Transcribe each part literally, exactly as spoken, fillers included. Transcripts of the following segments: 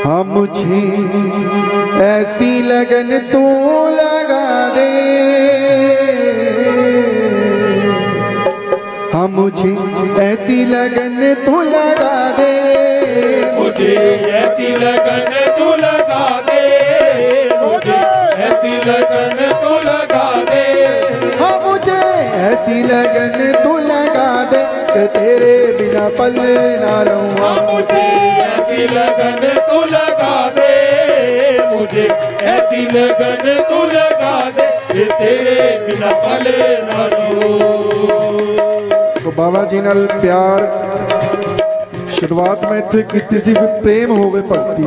हाँ मुझे ऐसी लगन तू लगा दे, हाँ मुझे ऐसी लगन तू लगा दे, मुझे ऐसी लगन तू लगा दे, मुझे ऐसी लगन तू लगा दे, हाँ मुझे ऐसी लगन तू लगा दे कि तेरे बिना पल ना रहूं। हाँ मुझे ऐसी लगन तू लगा दे, मुझे ऐसी लगन तू लगा दे कि तेरे बिना पल ना रहूं। तो बाबा जी नाल प्यार शुरुआत में इत्थे कीती सी, प्रेम होवे भगती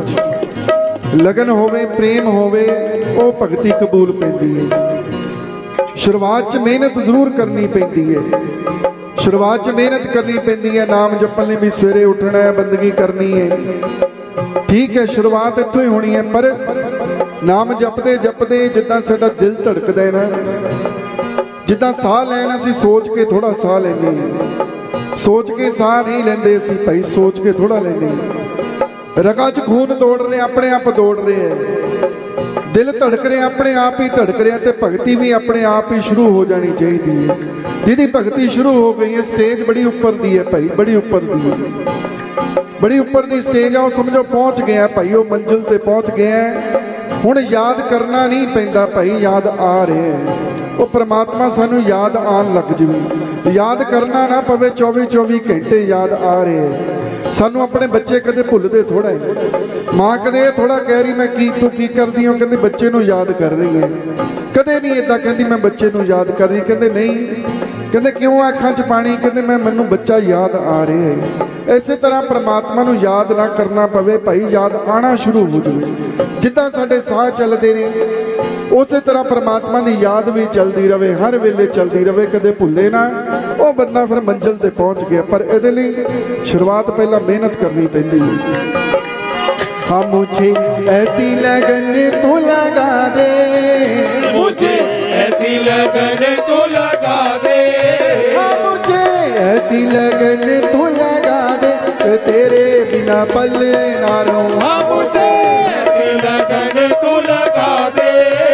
च, लगन होवे प्रेम होवे वो भगती कबूल पैंदी है। शुरुआत च मेहनत जरूर करनी पैंदी है, शुरुआत च मेहनत करनी पैंदी है, नाम जपने भी सवेरे उठना है, बंदगी करनी है, ठीक है शुरुआत इत्थों ही होनी है। पर नाम जपदे जपदे जिद्दां साडा दिल धड़कदा है ना, जिद्दां साह लैना असीं सोच के थोड़ा साह लैंदे हैं, सोच के साह नहीं लेंदे असीं भाई, सोच के थोड़ा लेंदे हैं। रगा च खून दौड़ रहे अपने आप दौड़ रहे हैं, दिल धड़क रहे अपने आप ही धड़क रहे, ते भगती भी अपने आप ही शुरू हो जानी चाहिए है। जिहदी भगती शुरू हो गई है, स्टेज बड़ी उपर दी है भाई, बड़ी उपर दी है, बड़ी उपर दी स्टेज है, वो समझो पहुंच गया भाई, वो मंजिल ते पहुंच गया। हुण याद करना नहीं पैंदा भाई, याद आ रहे हैं, वो परमात्मा सानू याद आन लग जाए, याद करना ना पवे, चौबी चौबी घंटे याद आ रहे हैं। सानू अपने बच्चे कदे भुलदे थोड़ा है, माँ कदे थोड़ा कह रही मैं की तू की करदी हूँ, कहते बच्चे नू याद कर रही है, कदे नहीं इदा कहती मैं बच्चे नू याद कर रही, कहते नहीं, कहते क्यों अखां च पानी, कहते मैं मैनू बच्चा याद आ रहे है। इस तरह परमात्मा नू याद ना करना पवे भाई, याद आना शुरू हो जाए, जिद्दां साडे साह चलदे ने उस तरह परमात्मा की याद भी चलती रहे, हर वेले चलती रहे, कदे भुले ना, वो बंदा फिर मंजिल ते पहुंच गया। पर इहदे लई शुरुआत पहला मेहनत करनी पैंदी है। हाँ मुझे ऐसी लगन तू लगा दे, मुझे ऐसी लगन तू लगा दे, हाँ मुझे ऐसी लगन तू लगा दे कि तेरे बिना पल ना रहूं। हाँ मुझे ऐसी लगन तू लगा दे,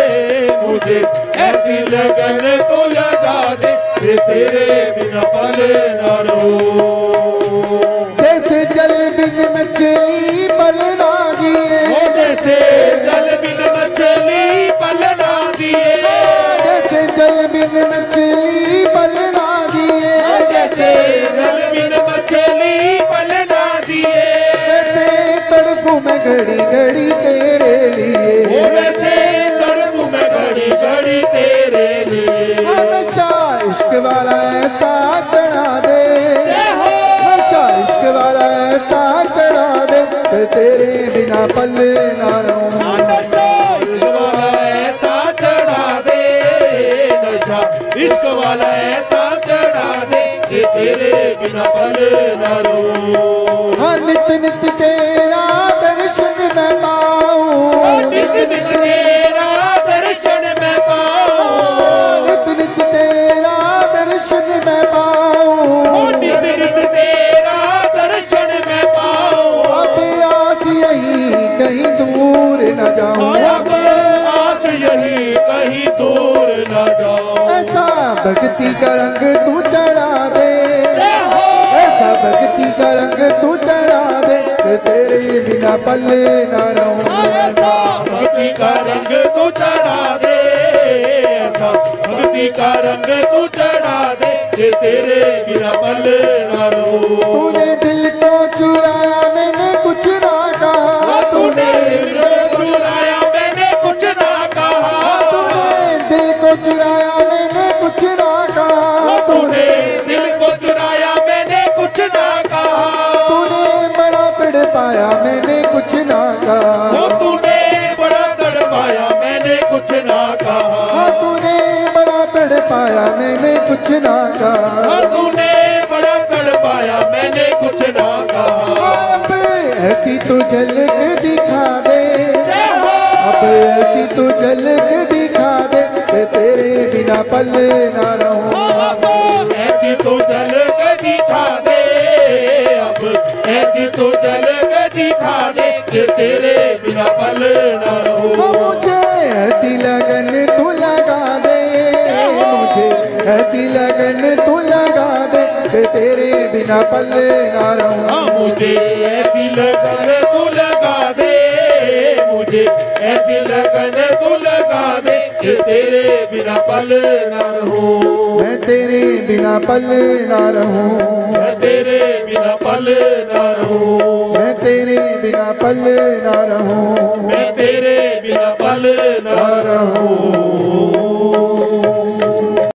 मुझे ऐसी लगन तू लगा दे कि तेरे बिना पल ना रहूं। जैसे जल बिन मछली पल ना जिए, जैसे जल बिन मछली पल ना जिए, जैसे जल बिन मछली पल ना जिए, जैसे जल बिन मछली पल ना जिए, जैसे तड़पूं मैं घड़ी घड़ी तेरे लिए, वैसे तड़पूं मैं घड़ी घड़ी तेरे लिए। नशा इश्क वाला ऐसा चढ़ा दे, नशा इश्क वाला ऐसा चढ़ा दे कि तेरे बिना पल ना रहूं। इश्क वाला ऐसा चढ़ा दे, नशा इश्क वाला ऐसा चढ़ा दे कि तेरे बिना पल ना रहूं। हाँ नित नित तेरा दर्शन मैं पाऊं, नित नित तेरा दर्शन मैं पाऊं, नित नित तेरा दर्शन मैं पाऊं, नित नित तेरा दर्शन मैं पाऊं। अब आस यही कहीं दूर न जाऊं, अब आस यही कहीं दूर न जाऊं। ऐसा भक्ति का रंग तू चढ़ा दे, ऐसा भक्ति का रंग तू चढ़ा दे कि तेरे बिना पल ना रहूं। भक्ति का रंग तू चढ़ा दे, भक्ति का रंग तू चढ़ा दे कि तेरे बिना पल ना रहूं। तूने दिल को चुराया मैंने कुछ ना कहा, तूने दिल को चुराया मैंने कुछ ना कहा, तूने दिल को चुराया मैंने कुछ ना कहा, तूने दिल को चुराया मैंने कुछ ना कहा, तूने बड़ा तड़पाया मैंने कुछ ना कहा, तूने बड़ा तड़पाया मैंने कुछ ना कहा, तूने बड़ा तड़पाया मैंने कुछ ना कहा, तूने बड़ा तड़पाया मैंने कुछ ना कहा। अब ऐसी तो झलक दिखा दे, अब ऐसी तो झलक दिखा दे कि तेरे बिना पल ना रहूं। ऐसी तो झलक दिखा दे, अब ऐसी तो झलक दिखा दे कि तेरे ऐसी लगन तू लगा दे कि तेरे बिना पल ना रहूं। हाँ मुझे ऐसी लगन तू लगा दे, मुझे ऐसी लगन तू लगा दे कि तेरे बिना पल ना रहूं। मैं तेरे बिना पल ना रहूं, मैं तेरे बिना पल ना रहूं। मैं तेरे बिना पल ना रहूं, मैं तेरे बिना पल ना रहूं।